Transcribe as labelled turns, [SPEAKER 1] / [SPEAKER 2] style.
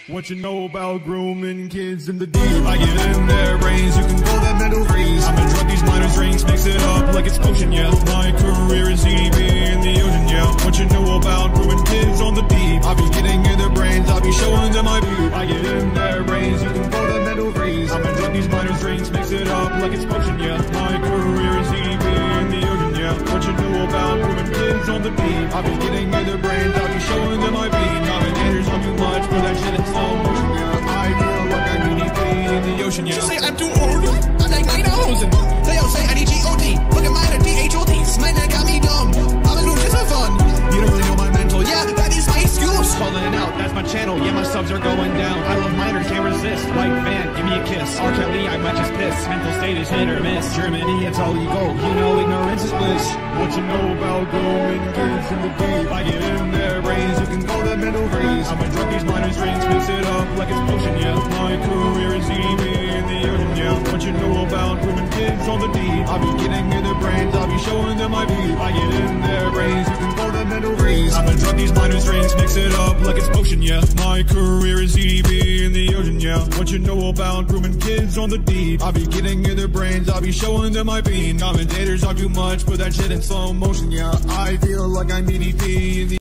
[SPEAKER 1] What you know about grooming kids in the deep? I get in their brains, you can call that mental freeze. I've been drunk these minor drinks, mix it up like it's potion, yeah. My career is EB in the ocean, yeah. What you know about grooming kids on the deep? I'll be getting in their brains, I'll be showing them my beat. I get in their brains, you can call that mental freeze. I've been drunk these minor drinks, mix it up like it's potion, yeah. My career is EB in the ocean, yeah. What you know about grooming kids on the deep? I'll be getting in their brains, I'll be showing them my beat. Commentators don't do much for that shit in slow motion, yeah. I feel like I'm EDP in the ocean, yeah.
[SPEAKER 2] You say I'm too old? I'm like 9,000. They all say I need G-O-D. Look at mine at D-H-O-D. Mine that got me dumb. I'm gonna do this for fun.
[SPEAKER 1] You don't really know my mental,
[SPEAKER 2] Yeah, that is my excuse.
[SPEAKER 1] Calling it out, that's my channel, yeah, my subs are going down. I love minor, can't resist. White van, give me a kiss. R. Kelly, I might just piss. Mental state is hit or miss. Germany, it's all you go. You know ignorance is bliss. What you know about grooming kids in the deep? I get in their brains, you can call that mental freeze. I've been drunk these minor drinks, mix it up like it's potion, yeah. My career is EB in the ocean, yeah. What you know about grooming kids on the deep? I'll be getting in their brains, I'll be showing them my beat. I get in their brains, you can call that mental freeze. I've been drunk these minor drinks, mix it up like it's potion, yeah. My career is EB in the ocean, yeah. What you know about grooming kids on the deep? I'll be getting in their brains, I'll be showing them my beat. Commentators talk too much, put that shit in slow motion, yeah. I feel like I'm EDP in the